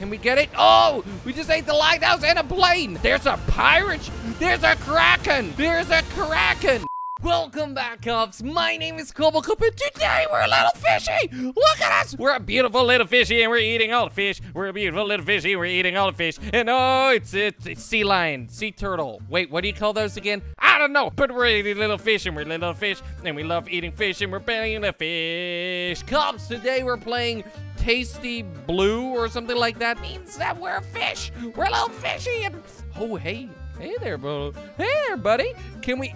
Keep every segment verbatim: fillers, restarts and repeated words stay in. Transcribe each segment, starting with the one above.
Can we get it? Oh, we just ate the lighthouse and a plane. There's a pirate. There's a kraken. There's a kraken. Welcome back, Cubs. My name is Cobblecup, and today we're a little fishy. Look at us. We're a beautiful little fishy, and we're eating all the fish. We're a beautiful little fishy, we're eating all the fish. And oh, it's, it's, it's sea lion, sea turtle. Wait, what do you call those again? I don't know, but we're eating little fish, and we're little fish, and we love eating fish, and we're playing the fish. Cubs, today we're playing Tasty Blue or something like that. Means that we're a fish. We're a little fishy, and oh, hey. Hey there, bro. Hey there, buddy. Can we...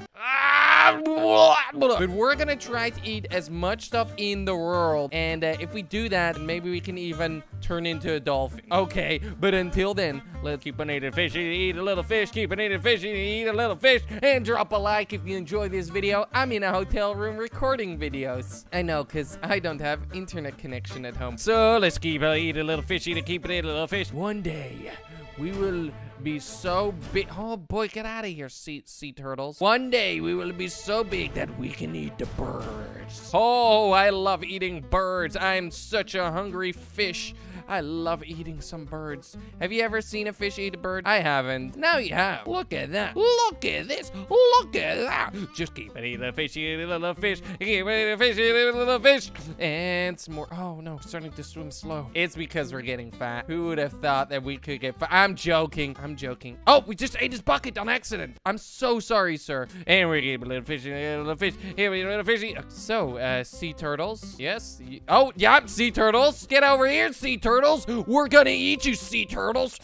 But we're gonna try to eat as much stuff in the world. And uh, if we do that, maybe we can even turn into a dolphin. Okay, but until then, let's keep on eating fish. Eat a little fish. Keep on eating fish. Eat a little fish. And drop a like if you enjoy this video. I'm in a hotel room recording videos. I know, because I don't have internet connection at home. So let's keep on eating a little fish. Eat, keep on eating a little fish. One day, we will be so big. Oh boy, get out of here, sea, sea turtles. One day we will be so big that we can eat the birds. Oh, I love eating birds. I'm such a hungry fish. I love eating some birds. Have you ever seen a fish eat a bird? I haven't. Now you have. Look at that. Look at this. Look at that. Just keep on eating a fish, eat a little fish. Keep on eating a fish, eat a little fish. And some more. Oh no, starting to swim slow. It's because we're getting fat. Who would have thought that we could get fat? I'm joking. I'm joking. Oh, we just ate his bucket on accident. I'm so sorry, sir. And we're getting a little fish, a little fish. Here we go, a little fishy. So, uh, sea turtles. Yes. Oh, yeah, sea turtles. Get over here, sea turtles. Turtles, we're gonna eat you, sea turtles.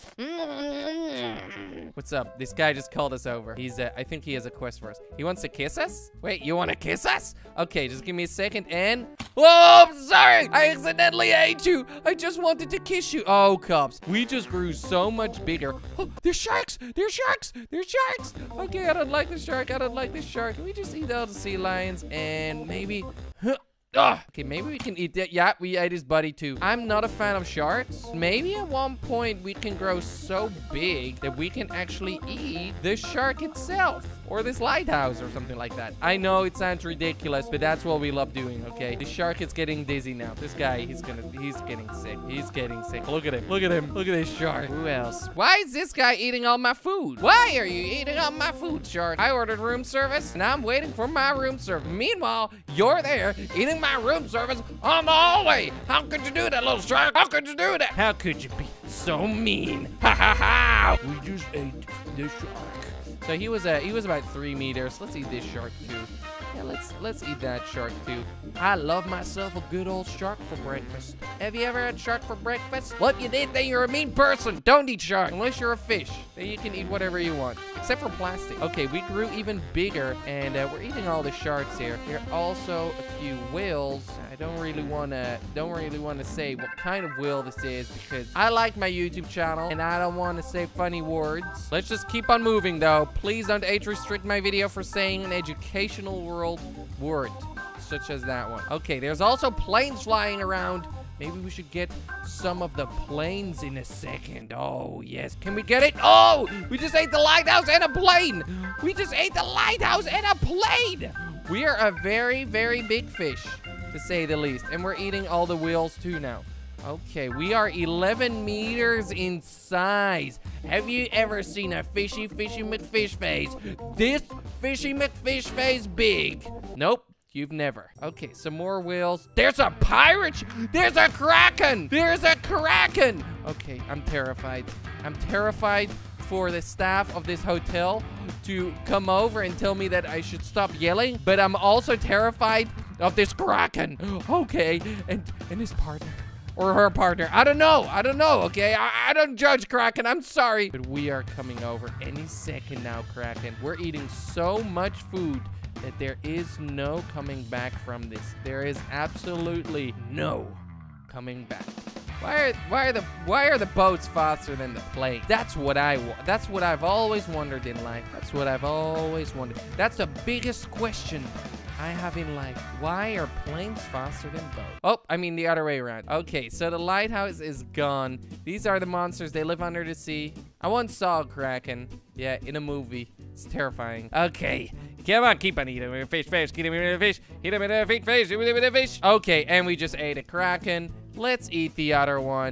What's up? This guy just called us over. He's, uh, I think he has a quest for us. He wants to kiss us? Wait, you want to kiss us? Okay, just give me a second and... Whoa, I'm sorry. I accidentally ate you. I just wanted to kiss you. Oh, Cubs, we just grew so much bigger. Oh, there's sharks. There's sharks. There's sharks. Okay, I don't like the shark. I don't like the shark. Can we just eat all the sea lions and maybe... Huh. Ugh. Okay, maybe we can eat that. Yeah, we ate his buddy too. I'm not a fan of sharks. Maybe at one point we can grow so big that we can actually eat the shark itself. Or this lighthouse or something like that. I know it sounds ridiculous, but that's what we love doing, okay? The shark is getting dizzy now. This guy, he's gonna, he's getting sick. He's getting sick. Look at him. Look at him. Look at this shark. Who else? Why is this guy eating all my food? Why are you eating all my food, shark? I ordered room service, and I'm waiting for my room service. Meanwhile, you're there eating my room service on the hallway. How could you do that, little shark? How could you do that? How could you be so mean? Ha ha ha! We just ate the shark. So he was uh, he was about three meters. Let's eat this shark too. Yeah, let's let's eat that shark too. I love myself a good old shark for breakfast. Have you ever had shark for breakfast? Well, if you did, then you're a mean person. Don't eat shark unless you're a fish. Then you can eat whatever you want, except for plastic. Okay, we grew even bigger, and uh, we're eating all the sharks here. There are also a few whales. I don't really wanna don't really wanna say what kind of whale this is because I like my YouTube channel and I don't want to say funny words. Let's just keep on moving though. Please don't age restrict my video for saying an educational world word such as that one. Okay, there's also planes flying around. Maybe we should get some of the planes in a second. Oh, yes. Can we get it? Oh, we just ate the lighthouse and a plane. We just ate the lighthouse and a plane. We are a very, very big fish, to say the least. And we're eating all the whales too now. Okay, we are eleven meters in size. Have you ever seen a fishy, fishy McFish face? This fishy McFish face big? Nope. You've never. Okay, some more whales. There's a pirate! There's a kraken! There's a kraken! Okay, I'm terrified. I'm terrified for the staff of this hotel to come over and tell me that I should stop yelling, but I'm also terrified of this kraken. Okay, and, and his partner. Or her partner. I don't know. I don't know, okay? I, I don't judge Kraken. I'm sorry. But we are coming over any second now, Kraken. We're eating so much food that there is no coming back from this. There is absolutely no coming back. Why are why are the why are the boats faster than the plane? That's what I want. That's what I've always wondered in life. That's what I've always wondered. That's the biggest question I have in life. Why are planes faster than boats? Oh, I mean the other way around. Okay, so the lighthouse is gone. These are the monsters. They live under the sea. I once saw a kraken. Yeah, in a movie. It's terrifying. Okay, come on, keep on eating fish, fish, keep eating fish, eat him in a fish, fish, eat him in a fish. Okay, and we just ate a kraken. Let's eat the other one.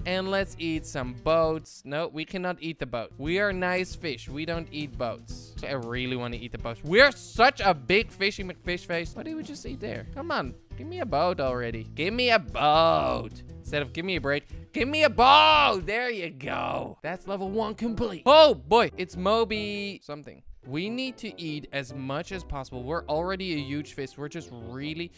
And let's eat some boats. No, we cannot eat the boat. We are nice fish. We don't eat boats. I really want to eat the boats. We're such a big fishy McFish face. What did we just eat there? Come on. Give me a boat already. Give me a boat. Instead of give me a break, give me a boat. There you go. That's level one complete. Oh boy, it's Moby something. We need to eat as much as possible. We're already a huge fish. We're just really,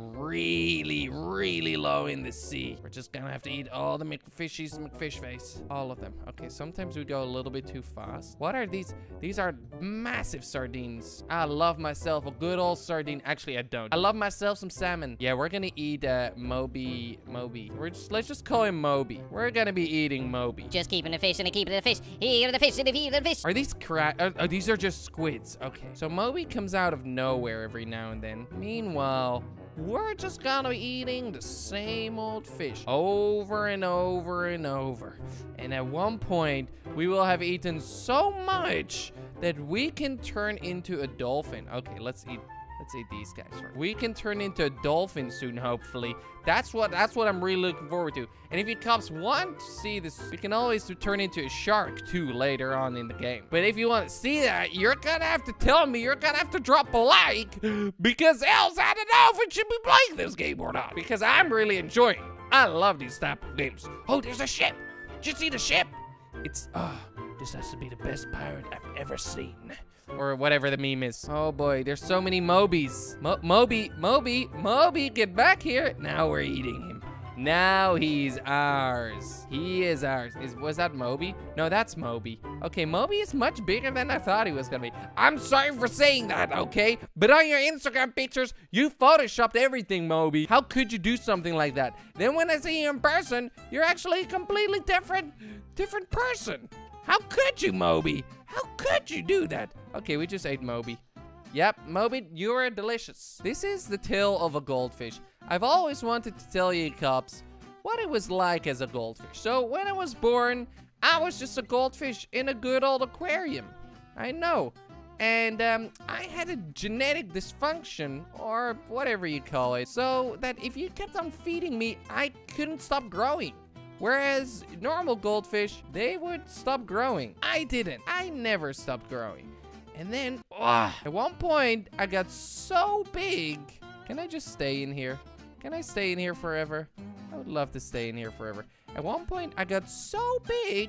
really, really low in the sea. We're just gonna have to eat all the McFishies, McFish face. All of them. Okay, sometimes we go a little bit too fast. What are these? These are massive sardines. I love myself a good old sardine. Actually, I don't. I love myself some salmon. Yeah, we're gonna eat uh, Moby, Moby. We're just, let's just call him Moby. We're gonna be eating Moby. Just keeping the fish and keeping the fish. Here the fish and here the fish. Are these crack? Uh, uh, these are just squids. Okay, so Moby comes out of nowhere every now and then. Meanwhile, we're just gonna be eating the same old fish over and over and over. And at one point, we will have eaten so much that we can turn into a dolphin. Okay, let's eat. Let's eat these guys first. We can turn into a dolphin soon, hopefully. That's what that's what I'm really looking forward to. And if you cops want to see this, we can always turn into a shark too later on in the game. But if you want to see that, you're gonna have to tell me. You're gonna have to drop a like, because else I don't know if we should be playing this game or not. Because I'm really enjoying it. I love these type of games. Oh, there's a ship. Did you see the ship? It's ah, uh, this has to be the best pirate I've ever seen. Or whatever the meme is. Oh boy, there's so many Mobies. Mo Moby, Moby, Moby, get back here. Now we're eating him. Now he's ours. He is ours. Is was that Moby? No, that's Moby. Okay, Moby is much bigger than I thought he was gonna be. I'm sorry for saying that, okay? But on your Instagram pictures, you photoshopped everything, Moby. How could you do something like that? Then when I see you in person, you're actually a completely different, different person. How could you, Moby? How could you do that? Okay, we just ate Moby. Yep, Moby, you are delicious. This is the tale of a goldfish. I've always wanted to tell you, cops, what it was like as a goldfish. So when I was born, I was just a goldfish in a good old aquarium. I know. And um, I had a genetic dysfunction, or whatever you call it, so that if you kept on feeding me, I couldn't stop growing. Whereas normal goldfish, they would stop growing. I didn't. I never stopped growing. And then, ugh, at one point, I got so big. Can I just stay in here? Can I stay in here forever? I would love to stay in here forever. At one point, I got so big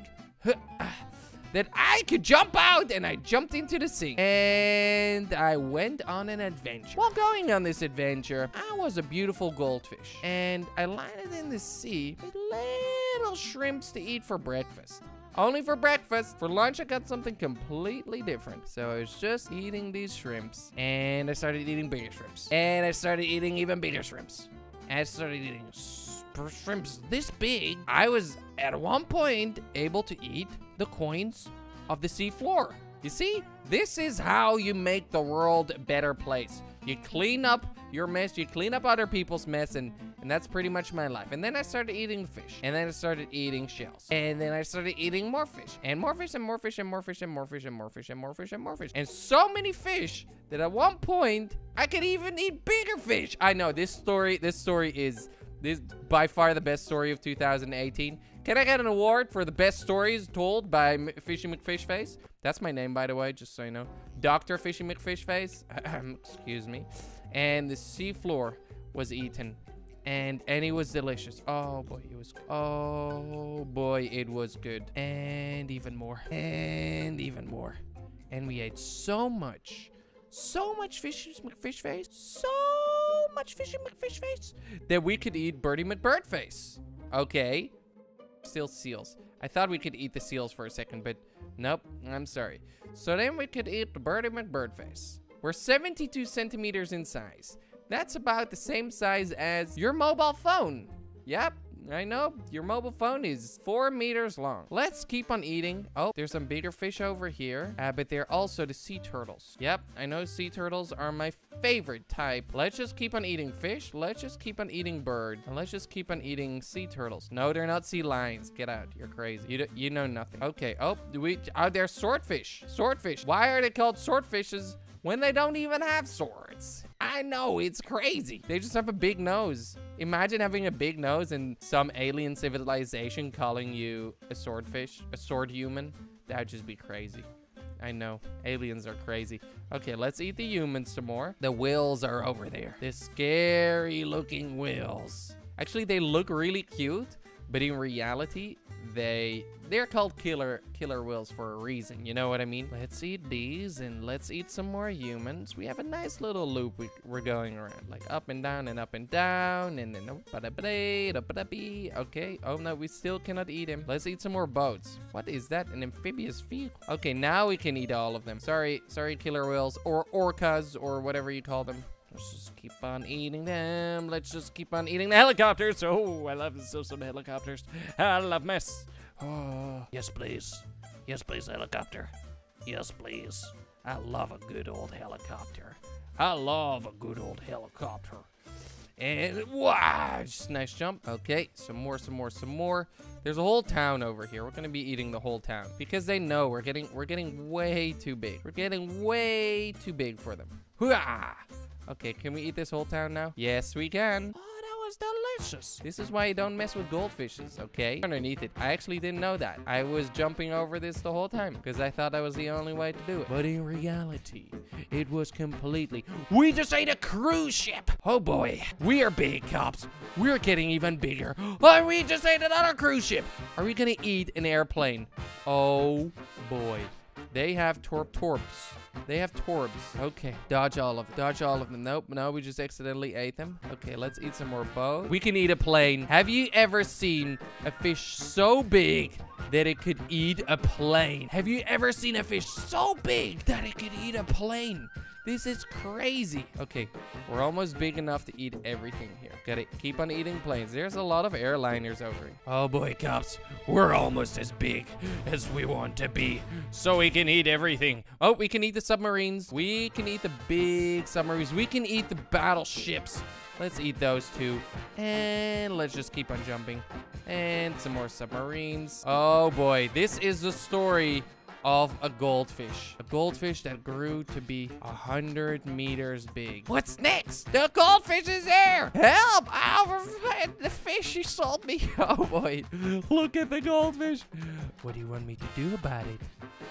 that I could jump out, and I jumped into the sea. And I went on an adventure. While going on this adventure, I was a beautiful goldfish. And I landed in the sea with little shrimps to eat for breakfast. Only for breakfast. For lunch, I got something completely different. So I was just eating these shrimps. And I started eating bigger shrimps. And I started eating even bigger shrimps. And I started eating shrimps this big. I was, at one point, able to eat the coins of the sea floor. You see? This is how you make the world a better place. You clean up your mess, you clean up other people's mess, and, and that's pretty much my life. And then I started eating fish, and then I started eating shells, and then I started eating more fish, and more fish, and more fish, and more fish, and more fish, and more fish, and more fish, and more fish, and so many fish that at one point, I could even eat bigger fish. I know, this story, this story is this by far the best story of two thousand eighteen. Can I get an award for the best stories told by Fishy McFishface? That's my name, by the way, just so you know. Doctor Fishy McFishface. Excuse me. And the sea floor was eaten. And and it was delicious. Oh boy, it was oh boy, it was good. And even more. And even more. And we ate so much. So much Fishy McFishface. So much Fishy McFishface that we could eat Birdie McBirdface. Okay. Still seals. I thought we could eat the seals for a second, but nope, I'm sorry. So then we could eat the Birdie McBirdface. We're seventy-two centimeters in size. That's about the same size as your mobile phone. Yep, I know, your mobile phone is four meters long. Let's keep on eating. Oh, there's some bigger fish over here, uh, but they're also the sea turtles. Yep, I know sea turtles are my favorite type. Let's just keep on eating fish. Let's just keep on eating bird. And let's just keep on eating sea turtles. No, they're not sea lions. Get out. You're crazy. You, do, you know nothing. Okay. Oh, do we, are there swordfish? Swordfish. Why are they called swordfishes when they don't even have swords? I know, it's crazy. They just have a big nose. Imagine having a big nose and some alien civilization calling you a swordfish, a sword human. That'd just be crazy. I know. Aliens are crazy. Okay, let's eat the humans some more. The whales are over there. The scary looking whales. Actually, they look really cute, but in reality, they they're called killer killer whales for a reason. You know what I mean? Let's eat these and let's eat some more humans. We have a nice little loop we, we're going around, like up and down and up and down and then okay. Oh no, we still cannot eat him. Let's eat some more boats. What is that? An amphibious vehicle? Okay, now we can eat all of them. Sorry, sorry, killer whales or orcas or whatever you call them. Let's just keep on eating them. Let's just keep on eating the helicopters. Oh, I love so some helicopters. I love mess. Oh, yes, please. Yes, please, helicopter. Yes, please. I love a good old helicopter. I love a good old helicopter. And wow, just a nice jump. Okay, some more, some more, some more. There's a whole town over here. We're gonna be eating the whole town because they know we're getting we're getting way too big. We're getting way too big for them. Hooah! Okay, can we eat this whole town now? Yes, we can. Oh, that was delicious. This is why you don't mess with goldfishes, okay? Underneath it. I actually didn't know that. I was jumping over this the whole time because I thought that was the only way to do it. But in reality, it was completely... We just ate a cruise ship. Oh boy, we are big, cops. We're getting even bigger. Oh, we just ate another cruise ship. Are we gonna eat an airplane? Oh boy. They have torp torps. They have torbs. Okay, dodge all of them. Dodge all of them. Nope, no, we just accidentally ate them. Okay, let's eat some more bones. We can eat a plane. Have you ever seen a fish so big that it could eat a plane? Have you ever seen a fish so big that it could eat a plane? This is crazy. Okay, we're almost big enough to eat everything here. Gotta keep on eating planes. There's a lot of airliners over here. Oh boy, cops. We're almost as big as we want to be, so we can eat everything. Oh, we can eat the submarines. We can eat the big submarines. We can eat the battleships. Let's eat those two. And let's just keep on jumping. And some more submarines. Oh boy, this is the story of a goldfish. A goldfish that grew to be a hundred meters big. What's next? The goldfish is there! Help! I the fish you sold me. Oh boy, look at the goldfish. What do you want me to do about it?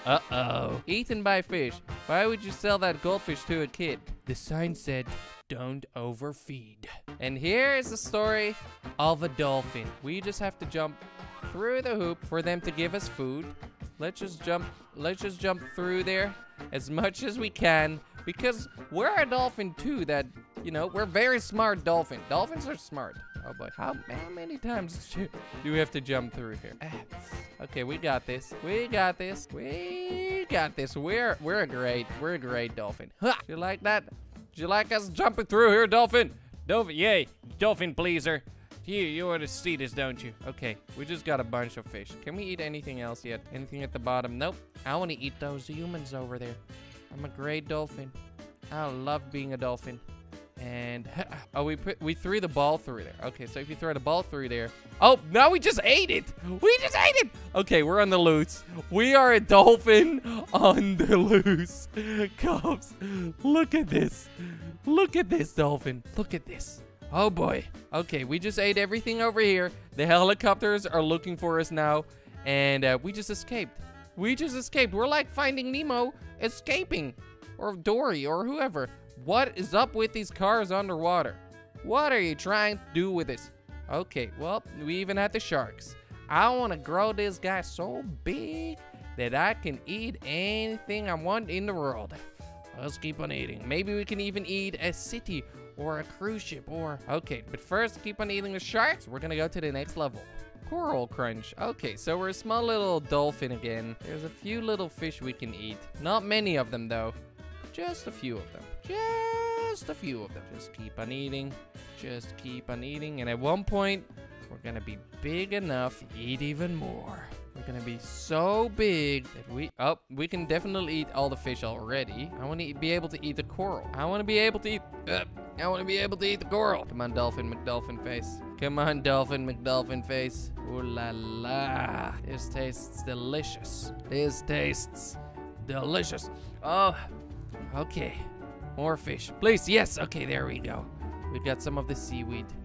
Uh-oh. Eaten by fish. Why would you sell that goldfish to a kid? The sign said, don't overfeed. And here is the story of a dolphin. We just have to jump through the hoop for them to give us food. Let's just jump, let's just jump through there as much as we can because we're a dolphin too that, you know, we're very smart dolphin. Dolphins are smart. Oh boy, how, how many times do we have to jump through here? Okay, we got this. We got this. We got this. We're, we're a great, we're a great dolphin. Huh. You like that? Do you like us jumping through here, dolphin? Dolphin, yay, dolphin pleaser. You, you want to see this, don't you? Okay, we just got a bunch of fish. Can we eat anything else yet? Anything at the bottom? Nope. I want to eat those humans over there. I'm a great dolphin. I love being a dolphin. And, oh, we put, we threw the ball through there. Okay, so if you throw the ball through there. Oh, now we just ate it. We just ate it. Okay, we're on the loose. We are a dolphin on the loose. Cops, look at this. Look at this dolphin. Look at this. Oh boy. Okay, we just ate everything over here. The helicopters are looking for us now. And uh, we just escaped. We just escaped. We're like Finding Nemo escaping. Or Dory or whoever. What is up with these cars underwater? What are you trying to do with this? Okay, well, we even had the sharks. I want to grow this guy so big that I can eat anything I want in the world. Let's keep on eating. Maybe we can even eat a city or a cruise ship or... Okay, but first, keep on eating the sharks. We're gonna go to the next level. Coral crunch. Okay, so we're a small little dolphin again. There's a few little fish we can eat. Not many of them, though. Just a few of them. Just a few of them. Just keep on eating. Just keep on eating. And at one point, we're gonna be big enough to eat even more. We're gonna be so big that we... Oh, we can definitely eat all the fish already. I want to be able to eat the coral. I want to be able to eat... Uh, I want to be able to eat the coral. Come on, Dolphin McDolphin face. Come on, Dolphin McDolphin face. Ooh la la. This tastes delicious. This tastes delicious. Oh, okay. More fish. Please, yes. Okay, there we go. We got some of the seaweed.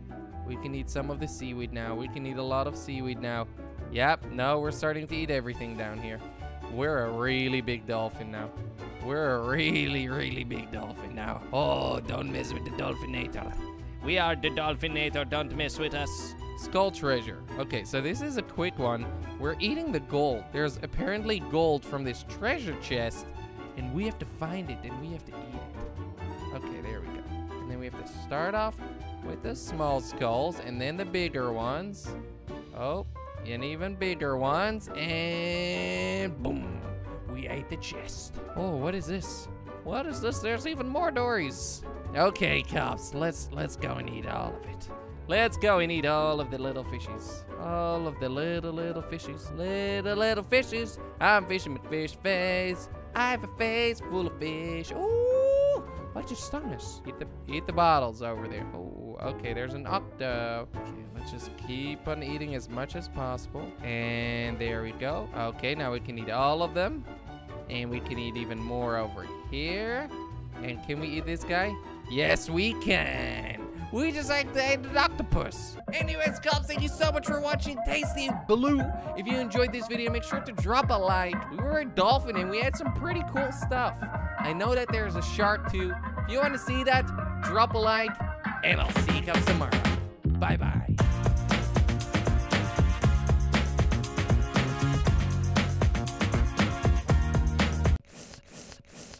We can eat some of the seaweed now. We can eat a lot of seaweed now. Yep, no, we're starting to eat everything down here. We're a really big dolphin now. We're a really, really big dolphin now. Oh, don't mess with the Dolphinator. We are the Dolphinator, don't mess with us. Skull treasure. Okay, so this is a quick one. We're eating the gold. There's apparently gold from this treasure chest, and we have to find it, and we have to eat it. Okay, there we go. And then we have to start off with the small skulls, and then the bigger ones. Oh, and even bigger ones, and boom. We ate the chest. Oh, what is this? What is this? There's even more Dories. Okay, cops, let's let's go and eat all of it. Let's go and eat all of the little fishies. All of the little, little fishies. Little, little fishies. I'm fishing with fish face. I have a face full of fish. Ooh, why'd you stun us? Eat the, eat the bottles over there. Oh, okay, there's an octo. Okay, let's just keep on eating as much as possible. And there we go. Okay, now we can eat all of them. And we can eat even more over here. And can we eat this guy? Yes, we can. We just activated an octopus. Anyways, cops, thank you so much for watching Tasty Blue. If you enjoyed this video, make sure to drop a like. We were a dolphin and we had some pretty cool stuff. I know that there's a shark too. If you want to see that, drop a like, and I'll see you cops tomorrow. Bye-bye.